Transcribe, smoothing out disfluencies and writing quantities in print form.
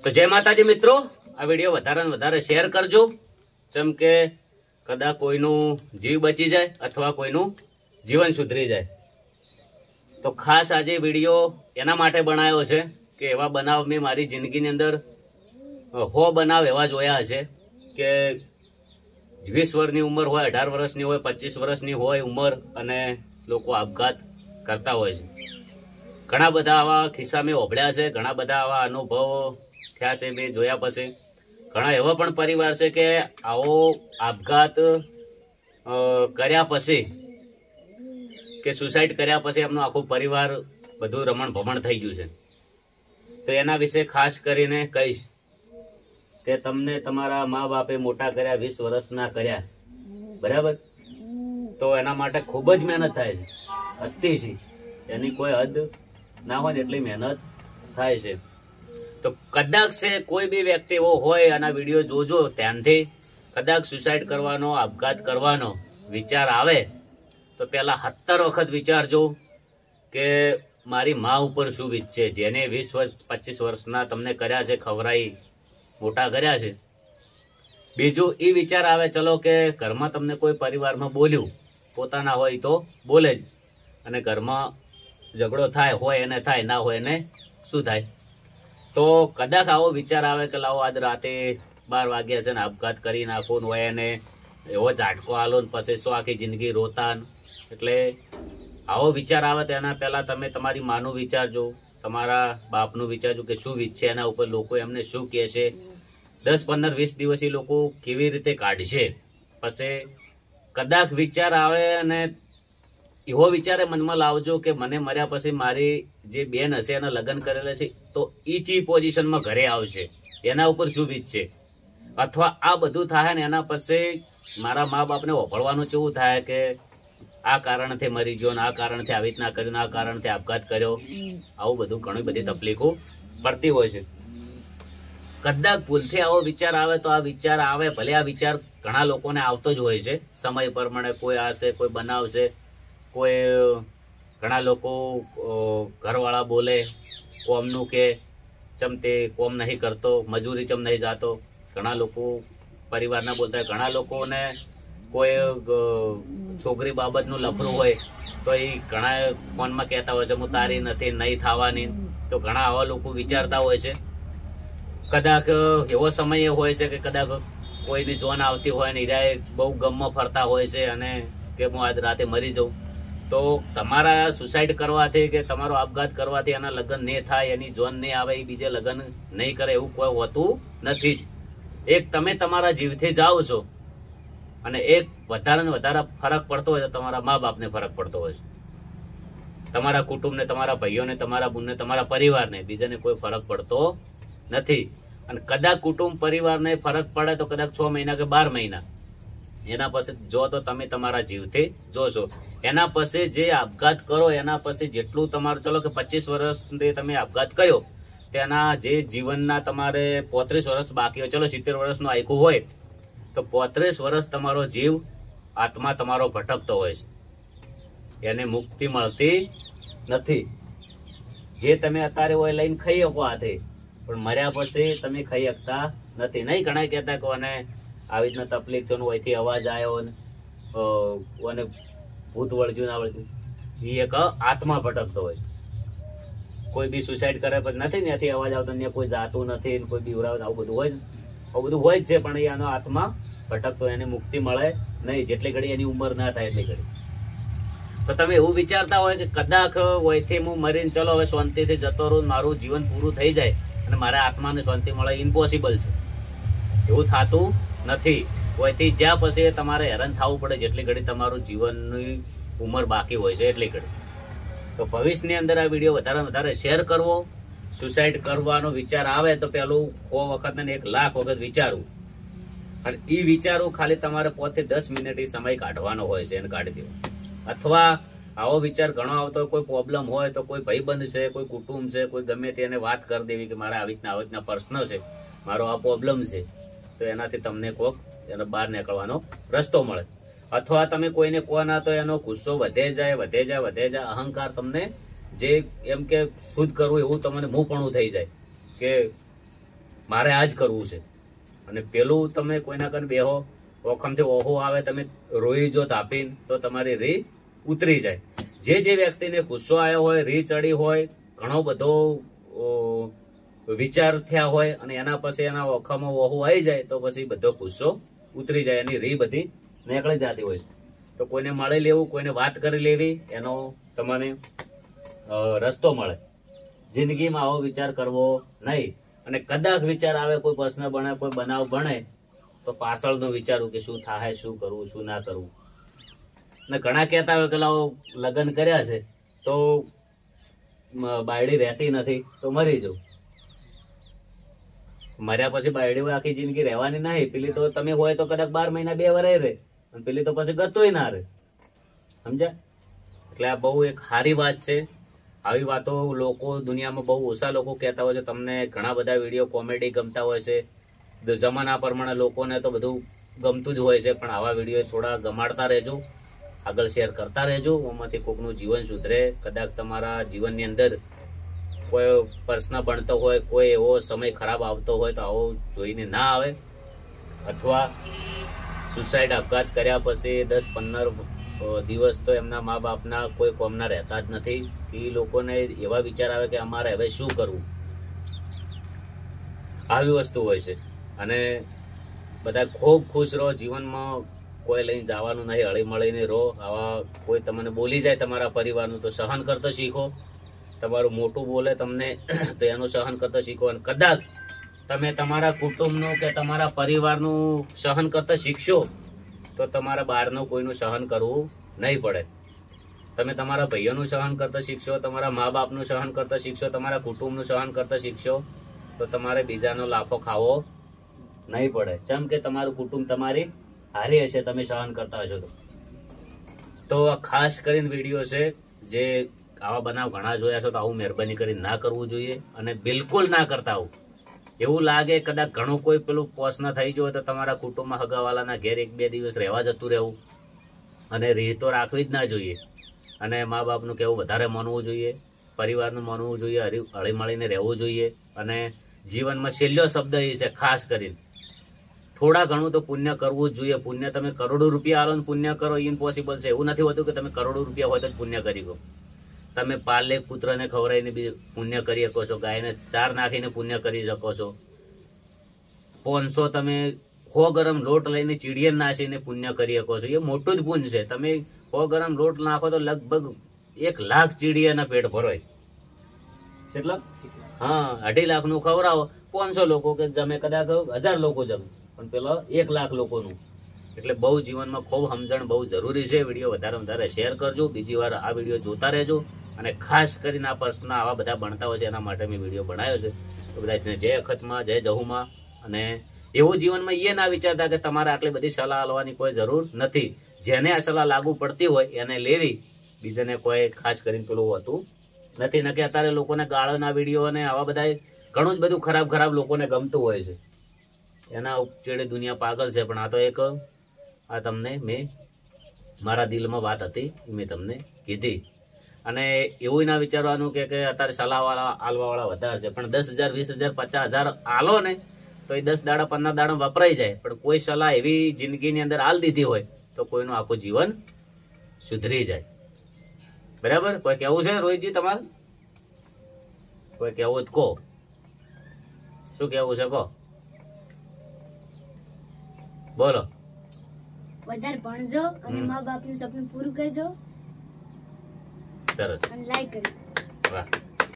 તો જય માતાજી મિત્રો, આ વિડીયો વધારે ને વધારે શેર કરજો, જેમ કે કદાચ કોઈનું જીવ બચી જાય અથવા કોઈનું જીવન સુધરી જાય. તો ખાસ આજે વિડીયો એના માટે બનાવ્યો છે કે એવા બનાવ મેં મારી જિંદગીની અંદર 100 બનાવ એવા જોયા હશે કે 20 વર્ષની ઉંમર હોય, 18 વર્ષની હોય, 25 વર્ષની હોય ઉંમર, અને લોકો આપઘાત કરતા હોય છે. ઘણા બધા આવા કિસ્સા મેં ઓભળ્યા છે, ઘણા બધા આવા અનુભવો થયા છે મેં જોયા. પછી ઘણા એવા પણ પરિવાર છે કે આવો આપઘાત કર્યા પછી કે સુસાઇડ કર્યા પછી એમનું આખું પરિવાર બધું રમણ ભમણ થઈ ગયું છે. તો એના વિશે ખાસ કરીને કહીશ કે તમને તમારા મા બાપે મોટા કર્યા, 20 વર્ષના કર્યા, બરાબર? તો એના માટે ખૂબ જ મહેનત થાય છે, અતિશય, એની કોઈ હદ ના હોય ને એટલી મહેનત થાય છે. તો કદાચ છે કોઈ બી વ્યક્તિ એવો હોય, આના વિડીયો જોજો ધ્યાનથી, કદાચ સુસાઇડ કરવાનો, આપઘાત કરવાનો વિચાર આવે તો પેલા 70 વખત વિચારજો કે મારી મા ઉપર શું વીતશે, જેને 20-25 વર્ષના તમને કર્યા છે, ખવરાઈ મોટા કર્યા છે. બીજું એ વિચાર આવે, ચલો કે ઘરમાં તમને કોઈ પરિવારમાં બોલ્યું, પોતાના હોય તો બોલે જ, અને ઘરમાં ઝઘડો થાય, હોય એને થાય, ના હોય એને શું થાય. તો કદાચ આવો વિચાર આવે કે લાવો આજ રાતે 12 વાગ્યા છે ને આપઘાત કરી નાખો, હોય એને એવો ઝાટકો આલો ને પછી શું આખી જિંદગી રોતા. એટલે આવો વિચાર આવે તો એના પહેલા તમે તમારી માનું વિચારજો, તમારા બાપનું વિચારજો કે શું વીતશે એના ઉપર, લોકો એમને શું કહે છે, 10, 15, 20 દિવસ એ લોકો કેવી રીતે કાઢશે. પછી કદાચ વિચાર આવે અને એવો વિચારે મનમાં લાવજો કે મને મર્યા પછી મારી જે બેન હશે એના લગ્ન કરેલા છે તો ઈ ચી પોઝિશનમાં ઘરે આવશે, એના ઉપર શું વીતશે. અથવા આ બધું થાય ને એના પછી મારા મા બાપને વફળવાનું કેવું થાય કે આ કારણથી મરી ગયો, આ કારણથી આવી રીતના કર્યું, આ કારણથી આપઘાત કર્યો. આવું બધું ઘણી બધી તકલીફો પડતી હોય છે. કદાચ ભૂલથી આવો વિચાર આવે તો આ વિચાર આવે, ભલે આ વિચાર ઘણા લોકોને આવતો જ હોય છે સમય પ્રમાણે. કોઈ આવશે, કોઈ બનાવશે, કોઈ ઘણા લોકો ઘરવાળા બોલે કોમનું કે ચમ તે કોમ નહીં કરતો, મજૂરી ચમ નહીં જાતો. ઘણા લોકો પરિવારના બોલતા હોય, ઘણા લોકોને કોઈ છોકરી બાબતનું લફરું હોય તો એ ઘણા ફોનમાં કહેતા હોય છે હું તારી નથી, નહીં થવાની. તો ઘણા આવા લોકો વિચારતા હોય છે. કદાચ એવો સમય હોય છે કે કદાચ કોઈની જોન આવતી હોય ને હીરાએ બહુ ગમમાં ફરતા હોય છે અને કે હું આજ રાતે મરી જાઉં. તો તમારા સુસાઇડ કરવાથી કે તમારો આપઘાત કરવાથી એના લગ્ન નહીં થાય, એની જોન નહીં આવે, એ બીજે લગ્ન નહીં કરે એવું કોઈ હોતું નથી જ. એક તમે તમારા જીવથી જાઓ છો, અને એક વધારે ને વધારે ફરક પડતો હોય તો તમારા મા બાપને ફરક પડતો હોય છે, તમારા કુટુંબને, તમારા ભાઈઓને, તમારા બુનને, તમારા પરિવારને, બીજાને કોઈ ફરક પડતો નથી. અને કદાચ કુટુંબ પરિવારને ફરક પડે તો કદાચ 6 મહિના કે 12 મહિના, એના પછી જો તો તમે તમારા જીવથી જોશો. એના પછી જે આપઘાત કરો એના પછી જેટલું તમારું, ચલો કે 25 વર્ષથી તમે આપઘાત કર્યો, તેના જે જીવનના તમારે 35 વર્ષ બાકી હોય, ચલો 70 વર્ષનું આયકું હોય તો 35 વર્ષ તમારો જીવ, આત્મા તમારો ભટકતો હોય છે, એને મુક્તિ મળતી નથી. જે તમે અત્યારે હોય લઈને ખાઈ શકો હાથે, પણ મર્યા પછી તમે ખાઈ શકતા નથી. નહીં ઘણા કહેતા કે અને આવી રીતના તકલીફ થયું, અહીંથી અવાજ આવ્યો અને ભૂત વળગ્યું ના વળગ્યું, એ એક આત્મા ભટકતો હોય. કોઈ બી સુસાઇડ કરે પછી નથી ને ત્યાંથી અવાજ આવતો, ને કોઈ જાતું નથી, કોઈ બીવરાવ, આવું બધું હોય, આવું બધું હોય જ છે. પણ એનો આત્મા ભટકતો, એને મુક્તિ મળે નહીં જેટલી ઘડી એની ઉંમર ના થાય એટલી ઘડી. તો તમે એવું વિચારતા હોય કે કદાચ વયથી હું મરીને ચલો હવે શાંતિથી જતો રહું, મારું જીવન પૂરું થઈ જાય અને મારા આત્માને શાંતિ મળે, ઇમ્પોસિબલ છે, એવું થતું નથી. વયથી જ્યાં પછી તમારે હેરાન થવું પડે જેટલી ઘડી તમારું જીવનની ઉંમર બાકી હોય છે એટલી ઘડી. તો ભવિષ્યની અંદર આ વિડીયો વધારે વધારે શેર કરવો. સુસાઇડ કરવાનો વિચાર આવે તો પેલું 100 વખત ને 1 લાખ વખત વિચારવું, અને એ વિચારવું ખાલી તમારે 5 થી 10 મિનિટ સમય કાઢવાનો હોય છે, એને કાઢી દેવો. અથવા આવો વિચાર ઘણો આવતો હોય, કોઈ પ્રોબ્લેમ હોય તો કોઈ ભાઈબંધ છે, કોઈ કુટુંબ છે, કોઈ ગમે તેને વાત કરી દેવી કે મારા આવી રીતના પ્રશ્ન છે, મારો આ પ્રોબ્લેમ છે, તો એનાથી તમને કોક એનો બહાર નીકળવાનો રસ્તો મળે. અથવા તમે કોઈને કહો ના તો એનો ગુસ્સો વધે જાય, અહંકાર તમને જે એમ કે શુદ્ધ કરવું એવું તમને મુંહપણું થઈ જાય કે મારે આ જ કરવું છે. અને પેલું તમે કોઈના કન બેહો, ઓખમથી ઓહો આવે, તમે રોઈ જો તાપીને, તો તમારી રી ઉતરી જાય. જે વ્યક્તિને ગુસ્સો આવ્યો હોય, રી ચડી હોય, ઘણો બધો વિચાર થયા હોય અને એના પછી એના ઓખામાં ઓહો આવી જાય, તો પછી બધો ગુસ્સો ઉતરી જાય, એની રી બધી નીકળી જતી હોય. તો કોઈને મળી લેવું, કોઈને વાત કરી લેવી, એનો તમને રસ્તો મળે. જિંદગીમાં આવો વિચાર કરવો નહીં. અને કદાચ વિચાર આવે, કોઈ પ્રશ્ન બને, કોઈ બનાવ બને, તો પાછળનું વિચારવું કે શું થાય, શું કરવું, શું ના કરવું. ને ઘણા કહેતા હોય કે લાવો લગ્ન કર્યા છે તો બાયડી રહેતી નથી, તો મરી જવું. મર્યા પછી બાયડી આખી જિંદગી રહેવાની નહીં. પેલી તો તમે હોય તો કદાચ 12 મહિના 2 વર્ષ રહે, અને પેલી તો પછી ગતોય ના રહે. સમજ્યા? એટલે આ બહુ એક સારી વાત છે. આવી વાતો લોકો દુનિયામાં બહુ ઓછા લોકો કહેતા હોય છે. તમને ઘણા બધા વિડીયો કોમેડી ગમતા હોય છે. જમાના પ્રમાણે લોકોને તો બધું ગમતું જ હોય છે, પણ આવા વિડીયો થોડા ગમાડતા રહેજો, આગળ શેર કરતા રહેજો. એમાંથી કોઈકનું જીવન સુધરે. કદાચ તમારા જીવનની અંદર કોઈ પ્રશ્ન બનતો હોય, કોઈ એવો સમય ખરાબ આવતો હોય, તો આવો જોઈને ના આવે. અથવા સુસાઇડ આપઘાત કર્યા પછી 10-15 દિવસ તો એમના મા બાપના કોઈ કોમના રહેતા જ નથી. એ લોકોને એવા વિચાર આવે કે અમારે હવે શું કરવું. આવી વસ્તુ હોય છે. અને બધા ખૂબ ખુશ રહો જીવનમાં. કોઈ લઈને જવાનું નહીં, હળી મળીને રહો. આવા કોઈ તમને બોલી જાય તમારા પરિવારનું, તો સહન કરતા શીખો. તમારું મોટું બોલે તમને, તો એનું સહન કરતા શીખો. અને કદાચ તમે તમારા કુટુંબનું કે તમારા પરિવારનું સહન કરતા શીખશો, તો તમારા બહારનું કોઈનું સહન કરવું નહીં પડે. તમે તમારા ભાઈઓનું સહન કરતા શીખશો, તમારા મા બાપનું સહન કરતા શીખશો, તમારા કુટુંબનું સહન કરતા શીખશો, તો તમારે બીજાનો લાફો ખાવો નહીં પડે. જેમ કે તમારું કુટુંબ તમારી હારી હશે, તમે સહન કરતા હશો. તો આ ખાસ કરીને વિડીયો છે. જે આવા બનાવ ઘણા જોયા છો, તો આવું મહેરબાની કરીને ના કરવું જોઈએ. અને બિલકુલ ના કરતા આવું. એવું લાગે કદાચ ઘણું કોઈ પેલું પ્રશ્ન થઈ ગયો, તો તમારા કુટુંબમાં હગાવાલાના ઘેર 1-2 દિવસ રહેવા જતું રહેવું. અને રીત તો રાખવી જ ના જોઈએ. અને મા બાપનું કહેવું વધારે માનવું જોઈએ, પરિવારનું માનવું જોઈએ, હળી મળીને રહેવું જોઈએ. અને જીવનમાં છેલ્લો શબ્દ એ છે, ખાસ કરીને થોડા ઘણું તો પુણ્ય કરવું જ જોઈએ. પુણ્ય તમે કરોડો રૂપિયા આલો ને પુણ્ય કરો, ઇમ્પોસિબલ છે. એવું નથી હોતું કે તમે કરોડો રૂપિયા હોય તો જ પુણ્ય કરી ગો. તમે પાલે પુત્રને ખવડાવીને બી પુણ્ય કરી શકો છો. ગાયને ચાર નાખીને પુણ્ય કરી શકો છો. 500 તમે 100 ગરમ લોટ લઈને ચીડીએ નાસીને પુણ્ય કરી શકો છો. એ મોટું જ પુણ્ય છે. તમે 100 ગરમ લોટ નાખો તો લગભગ 1 લાખ ચીડીયાના પેટ ભરોય. કેટલા? હા, 2.5 લાખનું ખવડાવો, 500 લોકો કે જમે, કદાચ 1000 લોકો જમે, પણ પેલો 1 લાખ લોકોનું. એટલે બહુ જીવનમાં ખૂબ સમજણ બહુ જરૂરી છે. વિડીયો વધારે શેર કરજો. બીજી વાર આ વિડીયો જોતા રહેજો. અને ખાસ કરીને આ પ્રશ્ન આવા બધા બનતા હોય છે, એના માટે મેં વિડીયો બનાવ્યો છે. તો બધા જય અખતમાં, જય જહુમાં. અને એવું જીવનમાં એ ના વિચારતા કે તમારે આટલી બધી સલાહ આલવાની કોઈ જરૂર નથી. જેને આ સલાહ લાગુ પડતી હોય એને લેવી, બીજાને કોઈ ખાસ કરીને પેલું હોતું નથી. ન કે અત્યારે લોકોને ગાળોના વિડીયો અને આવા બધા ઘણું જ બધું ખરાબ લોકોને ગમતું હોય છે. એના ઉપચેડે દુનિયા પાગલ છે. પણ આ તો એક આ તમને મેં મારા દિલમાં વાત હતી, મેં તમને કીધી. અને એવું ના વિચારવાનું કે અત્યારે સલાહવાળા આલવાવાળા વધારે છે. પણ 10,000, 20,000, 50,000 આલો ને, તો એ 10 દાડા 15 દાડા વપરાઈ જાય. પણ કોઈ સલાહ એવી જિંદગીની અંદર આલ દીધી હોય, તો કોઈનું આખું જીવન સુધરી જાય. બરાબર? કોઈ કેવું છે રોહિતજી તમારે? કોઈ કેવું જ કહો. શું કેવું છે કહો? બોલો. વધારે ભણજો અને મા બાપનું સપનું પૂરું કરજો. સરસ. અને લાઈક કરજો. વાહ.